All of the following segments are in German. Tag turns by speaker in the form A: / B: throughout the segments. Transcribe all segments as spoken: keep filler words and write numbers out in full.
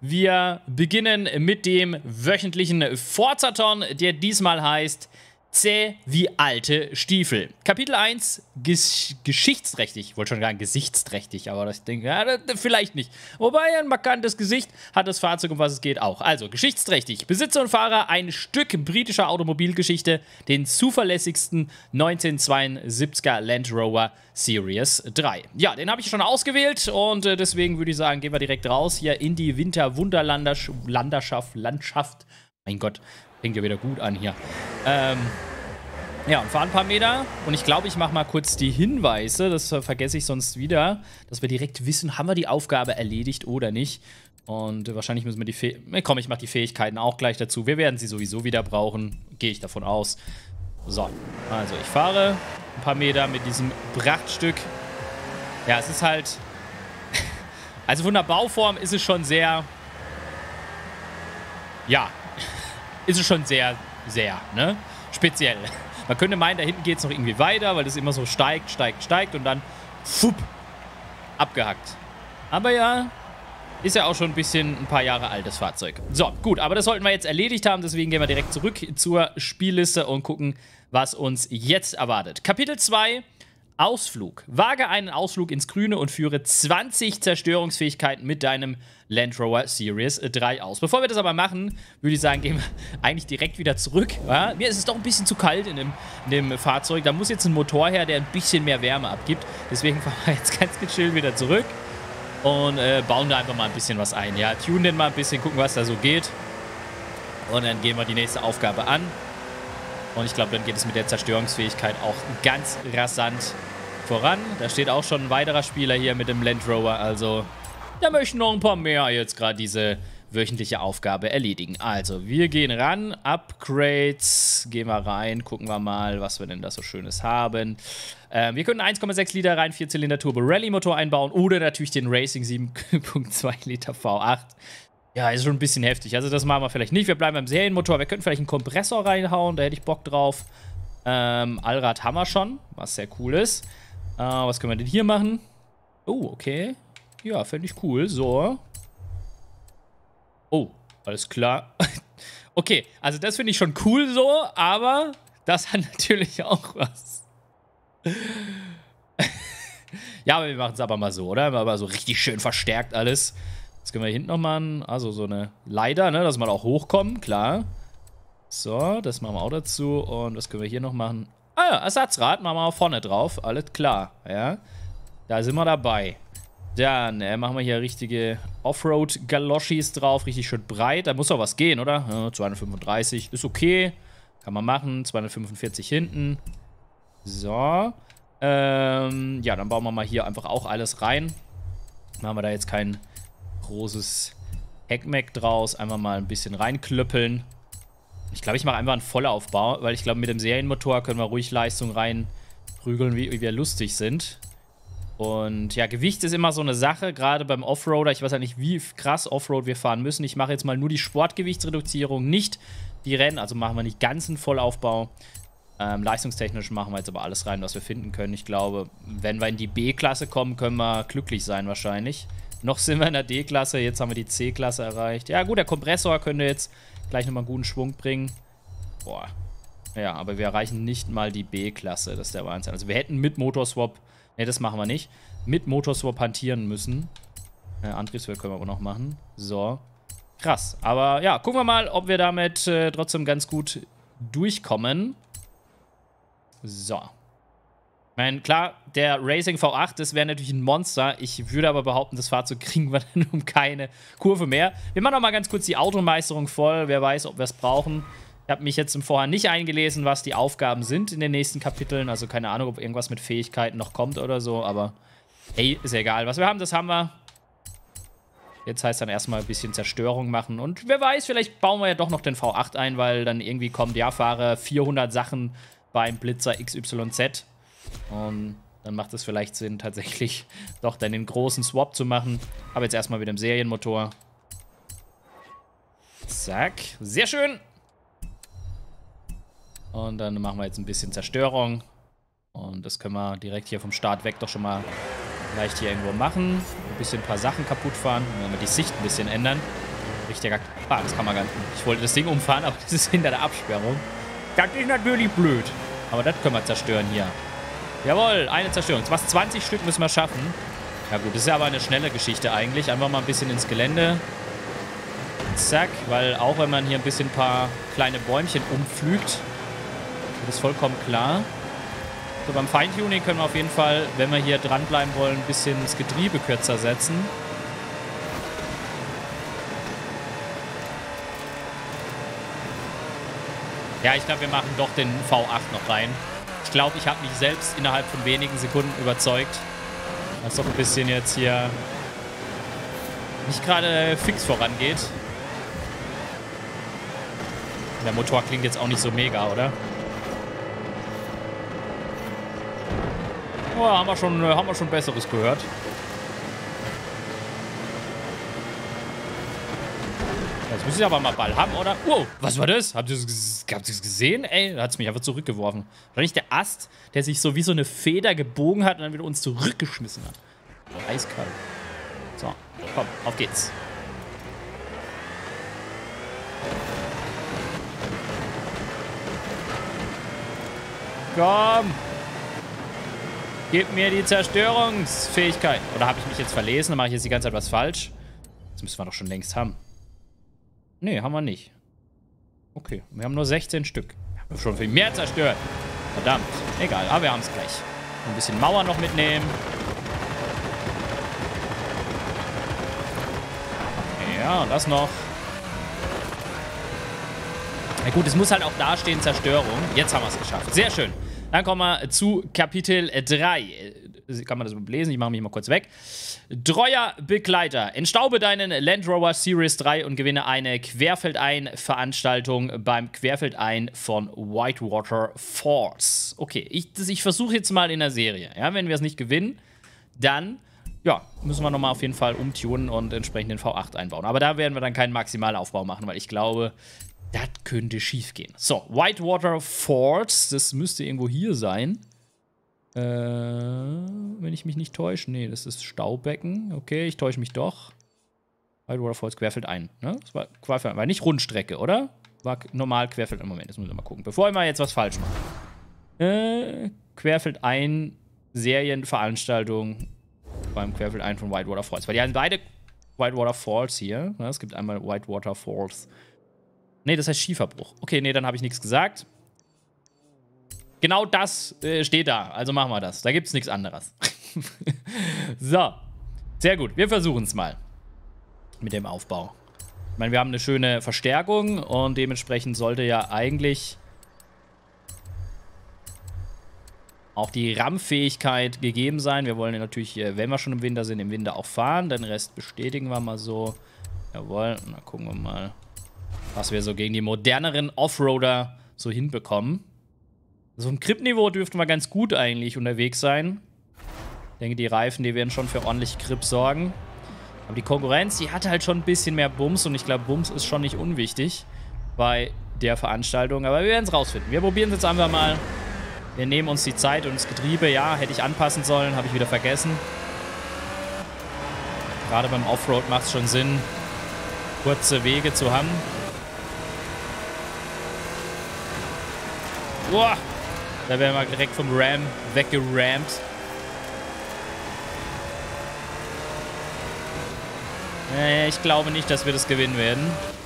A: Wir beginnen mit dem wöchentlichen Forzathon, der diesmal heißt Zäh wie alte Stiefel. Kapitel eins, gesch geschichtsträchtig. Ich wollte schon sagen gesichtsträchtig, aber das Ding, ja, das, vielleicht nicht. Wobei ein markantes Gesicht hat das Fahrzeug, um was es geht, auch. Also, geschichtsträchtig. Besitzer und Fahrer, ein Stück britischer Automobilgeschichte, den zuverlässigsten neunzehnhundertzweiundsiebziger Land Rover Series drei. Ja, den habe ich schon ausgewählt und äh, deswegen würde ich sagen, gehen wir direkt raus hier in die Winterwunderlandschaft, Landschaft. Mein Gott. Fängt ja wieder gut an hier. Ähm, ja, und fahren ein paar Meter. Und ich glaube, ich mache mal kurz die Hinweise. Das äh, vergesse ich sonst wieder. Dass wir direkt wissen, haben wir die Aufgabe erledigt oder nicht. Und äh, wahrscheinlich müssen wir die Fähigkeiten... Äh, komm, ich mache die Fähigkeiten auch gleich dazu. Wir werden sie sowieso wieder brauchen. Gehe ich davon aus. So, also ich fahre ein paar Meter mit diesem Prachtstück. Ja, es ist halt... also von der Bauform ist es schon sehr... Ja... ist es schon sehr, sehr, ne? Speziell. Man könnte meinen, da hinten geht es noch irgendwie weiter, weil das immer so steigt, steigt, steigt und dann fupp, abgehackt. Aber ja, ist ja auch schon ein bisschen ein paar Jahre altes Fahrzeug. So, gut, aber das sollten wir jetzt erledigt haben, deswegen gehen wir direkt zurück zur Spielliste und gucken, was uns jetzt erwartet. Kapitel zwei, Ausflug. Wage einen Ausflug ins Grüne und führe zwanzig Zerstörungsfähigkeiten mit deinem Land Rover Series drei aus. Bevor wir das aber machen, würde ich sagen, gehen wir eigentlich direkt wieder zurück. Ja? Mir ist es doch ein bisschen zu kalt in dem, in dem Fahrzeug. Da muss jetzt ein Motor her, der ein bisschen mehr Wärme abgibt. Deswegen fahren wir jetzt ganz gechillt wieder zurück und äh, bauen da einfach mal ein bisschen was ein. Ja, tunen den mal ein bisschen, gucken, was da so geht. Und dann gehen wir die nächste Aufgabe an. Und ich glaube, dann geht es mit der Zerstörungsfähigkeit auch ganz rasant voran. Da steht auch schon ein weiterer Spieler hier mit dem Land Rover. Also, da möchten noch ein paar mehr jetzt gerade diese wöchentliche Aufgabe erledigen. Also, wir gehen ran. Upgrades. Gehen wir rein. Gucken wir mal, was wir denn da so Schönes haben. Ähm, wir können eins Komma sechs Liter rein, vier Zylinder Turbo Rallye Motor einbauen. Oder natürlich den Racing sieben Komma zwei Liter V acht. Ja, ist schon ein bisschen heftig. Also das machen wir vielleicht nicht. Wir bleiben beim Serienmotor. Wir könnten vielleicht einen Kompressor reinhauen. Da hätte ich Bock drauf. Ähm, Allrad haben wir schon, was sehr cool ist. Äh, was können wir denn hier machen? Oh, okay. Ja, fände ich cool. So. Oh, alles klar. Okay, also das finde ich schon cool so, aber das hat natürlich auch was. Ja, aber wir machen es aber mal so, oder? Aber so richtig schön verstärkt alles. Jetzt können wir hinten noch machen, also so eine Leiter, ne, dass wir auch hochkommen, klar. So, das machen wir auch dazu. Und was können wir hier noch machen? Ah ja, Ersatzrad machen wir auch vorne drauf, alles klar, ja. Da sind wir dabei. Dann äh, machen wir hier richtige Offroad-Galoschis drauf, richtig schön breit. Da muss auch was gehen, oder? Ja, zweihundertfünfunddreißig, ist okay. Kann man machen, zweihundertfünfundvierzig hinten. So. Ähm, ja, dann bauen wir mal hier einfach auch alles rein. Machen wir da jetzt kein großes Heckmeck draus. Einfach mal ein bisschen reinklöppeln. Ich glaube, ich mache einfach einen Vollaufbau, weil ich glaube, mit dem Serienmotor können wir ruhig Leistung reinprügeln, wie, wie wir lustig sind. Und ja, Gewicht ist immer so eine Sache, gerade beim Offroader. Ich weiß ja nicht, wie krass Offroad wir fahren müssen. Ich mache jetzt mal nur die Sportgewichtsreduzierung, nicht die Rennen. Also machen wir nicht ganz einen Vollaufbau. Ähm, leistungstechnisch machen wir jetzt aber alles rein, was wir finden können. Ich glaube, wenn wir in die B-Klasse kommen, können wir glücklich sein wahrscheinlich. Noch sind wir in der D-Klasse, jetzt haben wir die C-Klasse erreicht. Ja gut, der Kompressor könnte jetzt gleich nochmal einen guten Schwung bringen. Boah. Ja, aber wir erreichen nicht mal die B-Klasse, das ist der Wahnsinn. Also wir hätten mit Motorswap, ne, das machen wir nicht, mit Motorswap hantieren müssen. Äh, Antriebswert können wir aber noch machen. So. Krass. Aber ja, gucken wir mal, ob wir damit äh, trotzdem ganz gut durchkommen. So. Ich meine, klar, der Racing V acht, das wäre natürlich ein Monster. Ich würde aber behaupten, das Fahrzeug kriegen wir dann um keine Kurve mehr. Wir machen noch mal ganz kurz die Automeisterung voll. Wer weiß, ob wir es brauchen. Ich habe mich jetzt im Vorhinein nicht eingelesen, was die Aufgaben sind in den nächsten Kapiteln. Also keine Ahnung, ob irgendwas mit Fähigkeiten noch kommt oder so. Aber hey, ist ja egal. Was wir haben, das haben wir. Jetzt heißt dann erstmal ein bisschen Zerstörung machen. Und wer weiß, vielleicht bauen wir ja doch noch den V acht ein, weil dann irgendwie kommt, ja, fahre vierhundert Sachen beim Blitzer X Y Z. Und dann macht es vielleicht Sinn, tatsächlich doch dann den großen Swap zu machen. Aber jetzt erstmal mit dem Serienmotor. Zack. Sehr schön. Und dann machen wir jetzt ein bisschen Zerstörung. Und das können wir direkt hier vom Start weg doch schon mal leicht hier irgendwo machen. Ein bisschen ein paar Sachen kaputt fahren. Dann werden wir die Sicht ein bisschen ändern. richtiger... Ah, das kann man gar nicht. Ich wollte das Ding umfahren, aber das ist hinter der Absperrung. Das ist natürlich blöd. Aber das können wir zerstören hier. Jawohl, eine Zerstörung. Was zwanzig Stück müssen wir schaffen. Ja gut, das ist ja aber eine schnelle Geschichte eigentlich. Einfach mal ein bisschen ins Gelände. Zack, weil auch wenn man hier ein bisschen ein paar kleine Bäumchen umpflügt, wird das vollkommen klar. So, beim Feintuning können wir auf jeden Fall, wenn wir hier dranbleiben wollen, ein bisschen das Getriebe kürzer setzen. Ja, ich glaube, wir machen doch den V acht noch rein. Ich glaube, ich habe mich selbst innerhalb von wenigen Sekunden überzeugt, dass doch ein bisschen jetzt hier nicht gerade fix vorangeht. Der Motor klingt jetzt auch nicht so mega, oder? Oh, haben wir schon, haben wir schon Besseres gehört. Jetzt müssen sie aber mal Ball haben, oder? Wow, was war das? Habt ihr das, habt ihr das gesehen? Ey, da hat es mich einfach zurückgeworfen. War nicht der Ast, der sich so wie so eine Feder gebogen hat und dann wieder uns zurückgeschmissen hat. Eiskalt. So, komm, auf geht's. Komm! Gib mir die Zerstörungsfähigkeit. Oder habe ich mich jetzt verlesen? Dann mache ich jetzt die ganze Zeit was falsch. Das müssen wir doch schon längst haben. Nee, haben wir nicht. Okay, wir haben nur sechzehn Stück. Wir haben schon viel mehr zerstört. Verdammt. Egal, aber wir haben es gleich. Ein bisschen Mauer noch mitnehmen. Ja, das noch. Na gut, es muss halt auch dastehen, Zerstörung. Jetzt haben wir es geschafft. Sehr schön. Dann kommen wir zu Kapitel drei. Kann man das lesen? Ich mache mich mal kurz weg. Treuer Begleiter. Entstaube deinen Land Rover Series drei und gewinne eine Querfeldein-Veranstaltung beim Querfeldein von Whitewater Falls. Okay, ich, ich versuche jetzt mal in der Serie. Ja, wenn wir es nicht gewinnen, dann ja, müssen wir nochmal auf jeden Fall umtunen und entsprechend den V acht einbauen. Aber da werden wir dann keinen Maximalaufbau machen, weil ich glaube, das könnte schief gehen. So, Whitewater Falls, das müsste irgendwo hier sein. Äh, wenn ich mich nicht täusche. Nee, das ist Staubecken. Okay, ich täusche mich doch. Whitewater Falls, Querfeldein. Ne? Das war Querfeldein, war nicht Rundstrecke, oder? War normal Querfeldein. Moment, das müssen wir mal gucken. Bevor ich mal jetzt was falsch mache. Äh, Querfeldein, Serienveranstaltung beim Querfeldein von Whitewater Falls. Weil die haben beide Whitewater Falls hier. Ne? Es gibt einmal Whitewater Falls. Nee, das heißt Schieferbruch. Okay, nee, dann habe ich nichts gesagt. Genau das äh, steht da. Also machen wir das. Da gibt es nichts anderes. So. Sehr gut. Wir versuchen es mal. Mit dem Aufbau. Ich meine, wir haben eine schöne Verstärkung und dementsprechend sollte ja eigentlich auch die Rammfähigkeit gegeben sein. Wir wollen ja natürlich, wenn wir schon im Winter sind, im Winter auch fahren. Den Rest bestätigen wir mal so. Jawohl. Und dann gucken wir mal, was wir so gegen die moderneren Offroader so hinbekommen. So im Grip-Niveau dürften wir ganz gut eigentlich unterwegs sein. Ich denke, die Reifen, die werden schon für ordentlich Grip sorgen. Aber die Konkurrenz, die hat halt schon ein bisschen mehr Bums. Und ich glaube, Bums ist schon nicht unwichtig bei der Veranstaltung. Aber wir werden es rausfinden. Wir probieren es jetzt einfach mal. Wir nehmen uns die Zeit und das Getriebe, ja, hätte ich anpassen sollen, habe ich wieder vergessen. Gerade beim Offroad macht es schon Sinn, kurze Wege zu haben. Boah, da werden wir direkt vom Ram weggerammt. Äh, ich glaube nicht, dass wir das gewinnen werden.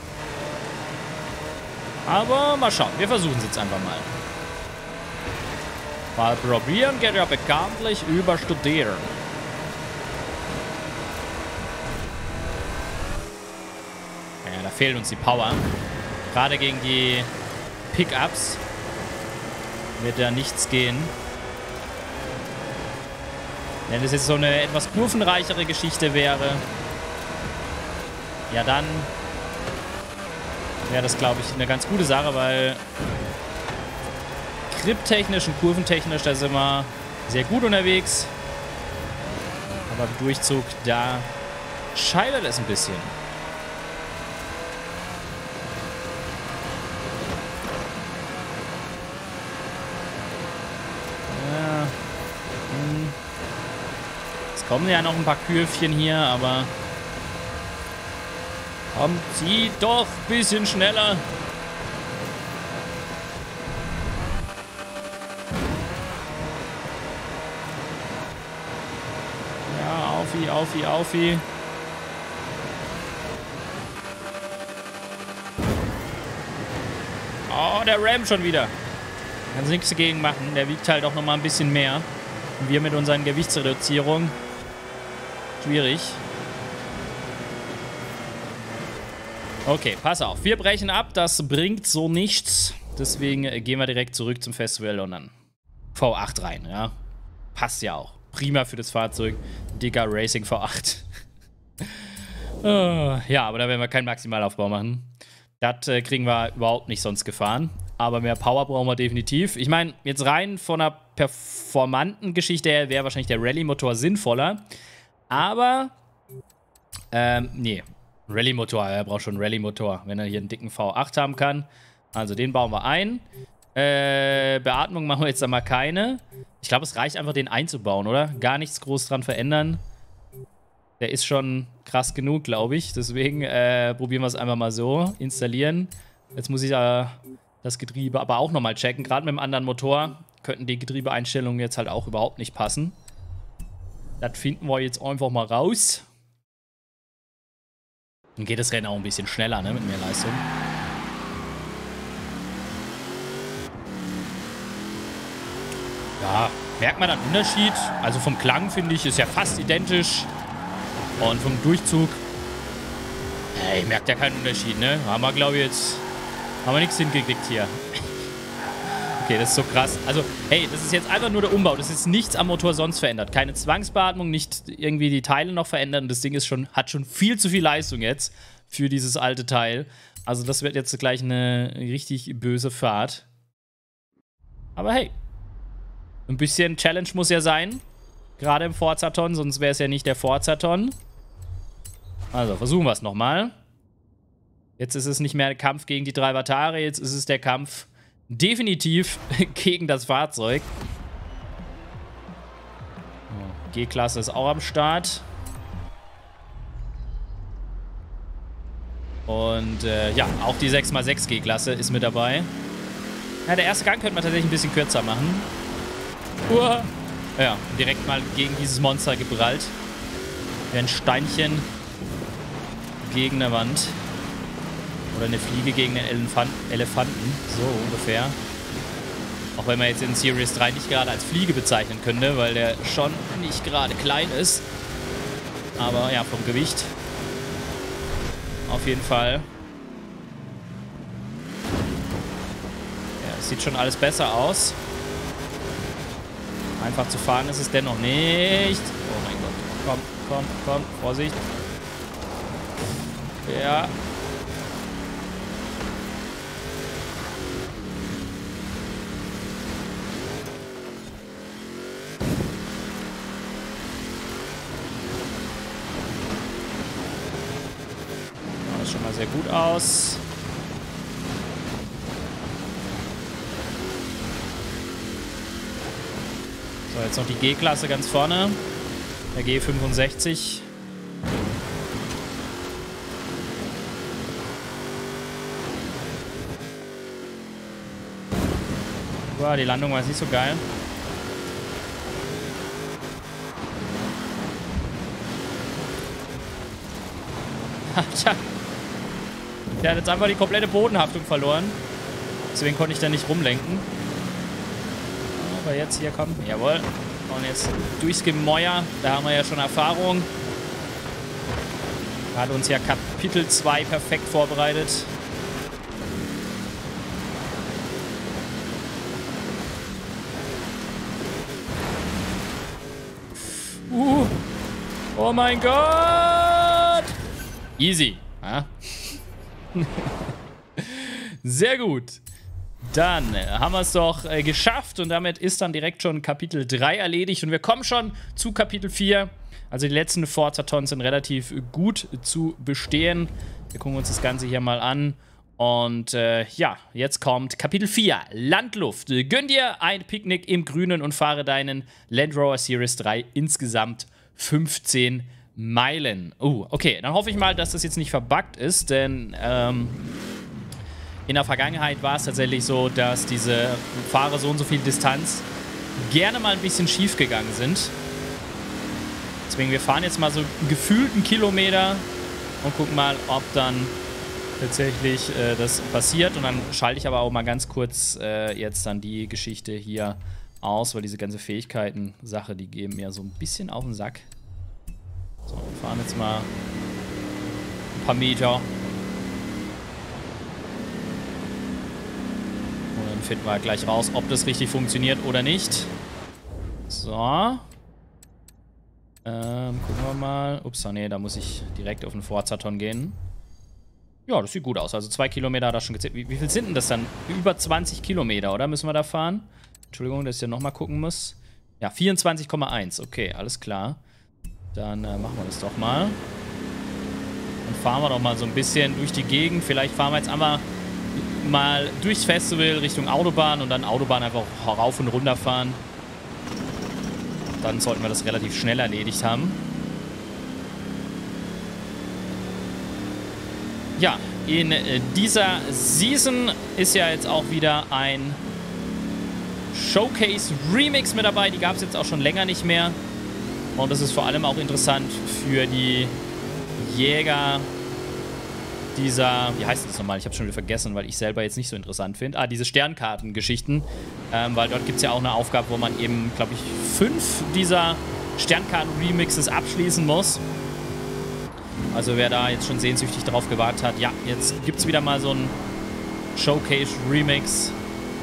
A: Aber mal schauen. Wir versuchen es jetzt einfach mal. Mal probieren geht ja bekanntlich über Studieren. Ja, da fehlt uns die Power. Gerade gegen die Pickups wird da nichts gehen. Wenn das jetzt so eine etwas kurvenreichere Geschichte wäre, ja dann wäre das, glaube ich, eine ganz gute Sache, weil grip-technisch und kurventechnisch, da sind wir sehr gut unterwegs. Aber im Durchzug, da scheitert es ein bisschen. Ja. Hm. Es kommen ja noch ein paar Kürfchen hier, aber Komm, zieh doch ein bisschen schneller. Ja, aufi, aufi, aufi. Oh, der Ram schon wieder. Kannst nichts dagegen machen. Der wiegt halt auch nochmal ein bisschen mehr. Und wir mit unseren Gewichtsreduzierungen. Schwierig. Okay, pass auf. Wir brechen ab. Das bringt so nichts. Deswegen gehen wir direkt zurück zum Festival und dann V acht rein, ja. Passt ja auch. Prima für das Fahrzeug. Dicker Racing V acht. uh, ja, aber da werden wir keinen Maximalaufbau machen. Das äh, kriegen wir überhaupt nicht sonst gefahren. Aber mehr Power brauchen wir definitiv. Ich meine, jetzt rein von einer performanten Geschichte her wäre wahrscheinlich der Rallye-Motor sinnvoller. Aber, ähm, nee. Rallye-Motor, er braucht schon einen Rallye-Motor, wenn er hier einen dicken V acht haben kann. Also den bauen wir ein. Äh, Beatmung machen wir jetzt einmal keine. Ich glaube, es reicht einfach, den einzubauen, oder? Gar nichts groß dran verändern. Der ist schon krass genug, glaube ich. Deswegen äh, probieren wir es einfach mal so. Installieren. Jetzt muss ich äh, das Getriebe aber auch nochmal checken. Gerade mit dem anderen Motor könnten die Getriebeeinstellungen jetzt halt auch überhaupt nicht passen. Das finden wir jetzt einfach mal raus. Dann geht das Rennen auch ein bisschen schneller, ne? Mit mehr Leistung. Ja, merkt man einen Unterschied? Also vom Klang, finde ich, ist ja fast identisch. Und vom Durchzug, hey, ich merke ja keinen Unterschied, ne? Haben wir, glaube ich, jetzt, haben wir nichts hingekriegt hier. Okay, das ist so krass. Also, hey, das ist jetzt einfach nur der Umbau. Das ist nichts am Motor sonst verändert. Keine Zwangsbeatmung, nicht irgendwie die Teile noch verändern. Das Ding ist schon, hat schon viel zu viel Leistung jetzt für dieses alte Teil. Also das wird jetzt gleich eine richtig böse Fahrt. Aber hey, ein bisschen Challenge muss ja sein. Gerade im Forzaton, sonst wäre es ja nicht der Forzaton. Also, versuchen wir es nochmal. Jetzt ist es nicht mehr der Kampf gegen die drei Vatare, jetzt ist es der Kampf definitiv gegen das Fahrzeug. G-Klasse ist auch am Start. Und äh, ja, auch die sechs mal sechs G-Klasse ist mit dabei. Ja, der erste Gang könnte man tatsächlich ein bisschen kürzer machen. Uah. Ja, direkt mal gegen dieses Monster geprallt. Wie ein Steinchen gegen eine Wand. Oder eine Fliege gegen einen Elefant Elefanten. So ungefähr. Auch wenn man jetzt in Series drei nicht gerade als Fliege bezeichnen könnte, weil der schon nicht gerade klein ist. Aber ja, vom Gewicht. Auf jeden Fall. Ja, es sieht schon alles besser aus. Einfach zu fahren ist es dennoch nicht. Oh mein Gott. Komm, komm, komm. Vorsicht. Ja. Das sieht schon mal sehr gut aus. So, jetzt noch die G-Klasse ganz vorne. Der G fünfundsechzig. Boah, die Landung war nicht so geil. Tja. Der hat jetzt einfach die komplette Bodenhaftung verloren. Deswegen konnte ich da nicht rumlenken. Aber jetzt hier kommen. Jawohl. Und jetzt durchs Gemäuer. Da haben wir ja schon Erfahrung. Da hat uns ja Kapitel zwei perfekt vorbereitet. Uh. Oh mein Gott. Easy. Ja? Sehr gut. Dann haben wir es doch äh, geschafft und damit ist dann direkt schon Kapitel drei erledigt und wir kommen schon zu Kapitel vier. Also die letzten Forzatons sind relativ gut zu bestehen. Wir gucken uns das Ganze hier mal an. Und äh, ja, jetzt kommt Kapitel vier, Landluft. Gönn dir ein Picknick im Grünen und fahre deinen Land Rover Series drei insgesamt fünfzehn Meilen. Uh, okay. Dann hoffe ich mal, dass das jetzt nicht verbuggt ist, denn ähm, in der Vergangenheit war es tatsächlich so, dass diese Fahrer so und so viel Distanz gerne mal ein bisschen schief gegangen sind. Deswegen, wir fahren jetzt mal so gefühlt einen Kilometer und gucken mal, ob dann tatsächlich äh, das passiert. Und dann schalte ich aber auch mal ganz kurz äh, jetzt dann die Geschichte hier aus, weil diese ganze Fähigkeiten-Sache, die geben mir so ein bisschen auf den Sack. So, wir fahren jetzt mal ein paar Meter. Und dann finden wir gleich raus, ob das richtig funktioniert oder nicht. So. Ähm, gucken wir mal. Ups, nee, da muss ich direkt auf den Forzaton gehen. Ja, das sieht gut aus. Also zwei Kilometer hat er schon gezählt. Wie, wie viel sind denn das dann? Über zwanzig Kilometer, oder? Müssen wir da fahren? Entschuldigung, dass ich ja nochmal gucken muss. Ja, vierundzwanzig Komma eins. Okay, alles klar. Dann äh, machen wir das doch mal. Dann fahren wir doch mal so ein bisschen durch die Gegend. Vielleicht fahren wir jetzt einmal mal durchs Festival Richtung Autobahn und dann Autobahn einfach rauf und runter fahren. Dann sollten wir das relativ schnell erledigt haben. Ja, in äh, dieser Season ist ja jetzt auch wieder ein Showcase Remix mit dabei. Die gab es jetzt auch schon länger nicht mehr. Und das ist vor allem auch interessant für die Jäger dieser, wie heißt das nochmal? Ich habe schon wieder vergessen, weil ich selber jetzt nicht so interessant finde. Ah, diese Sternkarten-Geschichten. Ähm, weil dort gibt es ja auch eine Aufgabe, wo man eben, glaube ich, fünf dieser Sternkarten-Remixes abschließen muss. Also wer da jetzt schon sehnsüchtig drauf gewartet hat, ja, jetzt gibt es wieder mal so einen Showcase-Remix.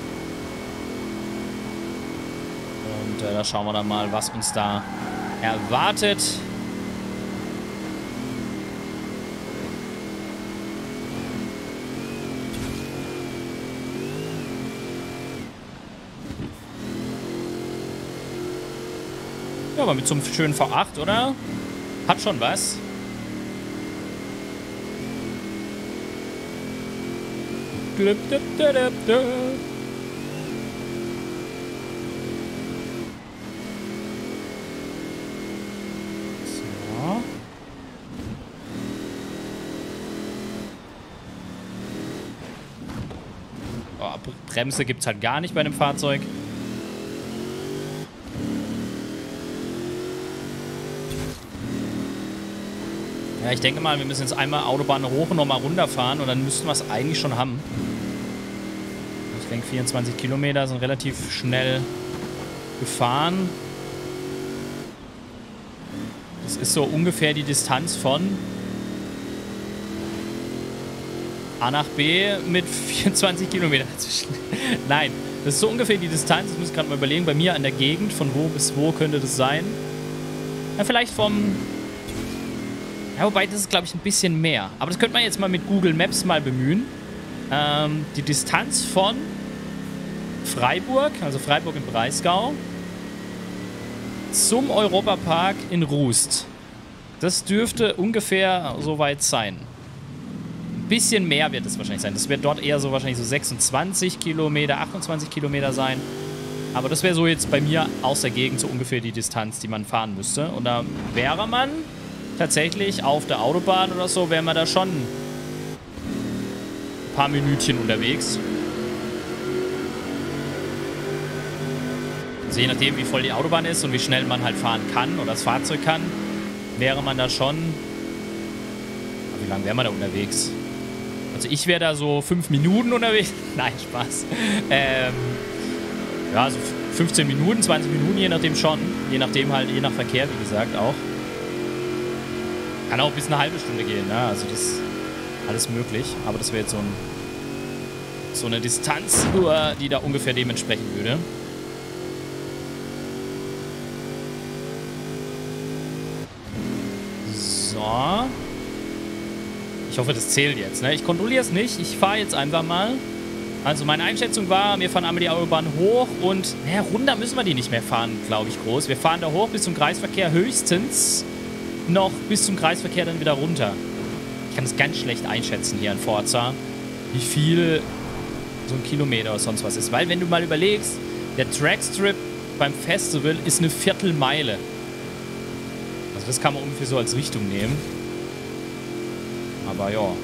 A: Und äh, da schauen wir dann mal, was uns da erwartet. Ja, aber mit so einem schönen V acht, oder? Hat schon was. Oh, Bremse gibt es halt gar nicht bei dem Fahrzeug. Ja, ich denke mal, wir müssen jetzt einmal Autobahn hoch und nochmal runterfahren und dann müssten wir es eigentlich schon haben. Ich denke, vierundzwanzig Kilometer sind relativ schnell gefahren. Das ist so ungefähr die Distanz von A nach B mit vierundzwanzig Kilometern dazwischen. Nein, das ist so ungefähr die Distanz. Ich muss gerade mal überlegen, bei mir an der Gegend, von wo bis wo könnte das sein. Ja, vielleicht vom... Ja, wobei, das ist, glaube ich, ein bisschen mehr. Aber das könnte man jetzt mal mit Google Maps mal bemühen. Ähm, die Distanz von Freiburg, also Freiburg im Breisgau, zum Europapark in Rust. Das dürfte ungefähr so weit sein. Ein bisschen mehr wird es wahrscheinlich sein. Das wird dort eher so wahrscheinlich so sechsundzwanzig Kilometer, achtundzwanzig Kilometer sein. Aber das wäre so jetzt bei mir aus der Gegend so ungefähr die Distanz, die man fahren müsste. Und da wäre man tatsächlich auf der Autobahn oder so, wäre man da schon ein paar Minütchen unterwegs. Also je nachdem, wie voll die Autobahn ist und wie schnell man halt fahren kann oder das Fahrzeug kann, wäre man da schon... Wie lange wäre man da unterwegs? Also ich wäre da so fünf Minuten unterwegs. Nein, Spaß. Ähm, ja, so fünfzehn Minuten, zwanzig Minuten, je nachdem schon. Je nachdem halt, je nach Verkehr, wie gesagt, auch. Kann auch bis eine halbe Stunde gehen, ne? Also das ist alles möglich. Aber das wäre jetzt so, ein, so eine Distanz, die da ungefähr dementsprechend würde. So. Ich hoffe, das zählt jetzt, ne? Ich kontrolliere es nicht. Ich fahre jetzt einfach mal. Also meine Einschätzung war, wir fahren einmal die Autobahn hoch und, naja, runter müssen wir die nicht mehr fahren, glaube ich, groß. Wir fahren da hoch bis zum Kreisverkehr, höchstens noch bis zum Kreisverkehr dann wieder runter. Ich kann es ganz schlecht einschätzen hier in Forza, wie viel so ein Kilometer oder sonst was ist. Weil wenn du mal überlegst, der Trackstrip beim Festival ist eine Viertelmeile. Also das kann man ungefähr so als Richtung nehmen. Aber ja.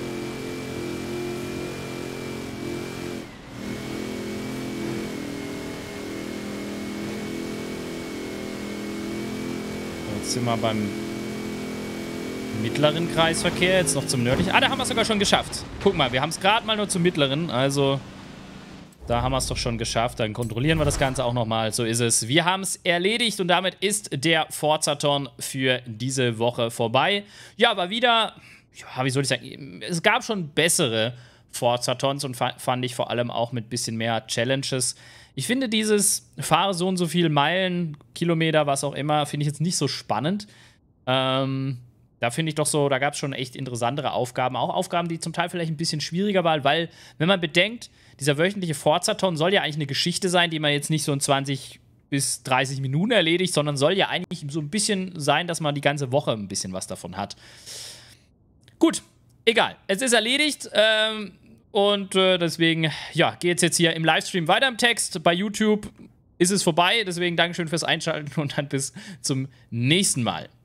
A: Jetzt sind wir beim mittleren Kreisverkehr, jetzt noch zum nördlichen. Ah, da haben wir es sogar schon geschafft. Guck mal, wir haben es gerade mal nur zum mittleren, also da haben wir es doch schon geschafft. Dann kontrollieren wir das Ganze auch nochmal. So ist es. Wir haben es erledigt und damit ist der Forzathon für diese Woche vorbei. Ja, war wieder, ja, wie soll ich sagen, es gab schon bessere Forzathons und fand ich vor allem auch mit bisschen mehr Challenges. Ich finde dieses fahre so und so viele Meilen, Kilometer, was auch immer, finde ich jetzt nicht so spannend. Ähm, da finde ich doch so, da gab es schon echt interessantere Aufgaben. Auch Aufgaben, die zum Teil vielleicht ein bisschen schwieriger waren, weil, wenn man bedenkt, dieser wöchentliche Forzathon soll ja eigentlich eine Geschichte sein, die man jetzt nicht so in zwanzig bis dreißig Minuten erledigt, sondern soll ja eigentlich so ein bisschen sein, dass man die ganze Woche ein bisschen was davon hat. Gut, egal. Es ist erledigt. Ähm, Und äh, deswegen, ja, geht's jetzt hier im Livestream weiter im Text. Bei YouTube ist es vorbei. Deswegen Dankeschön fürs Einschalten und dann bis zum nächsten Mal.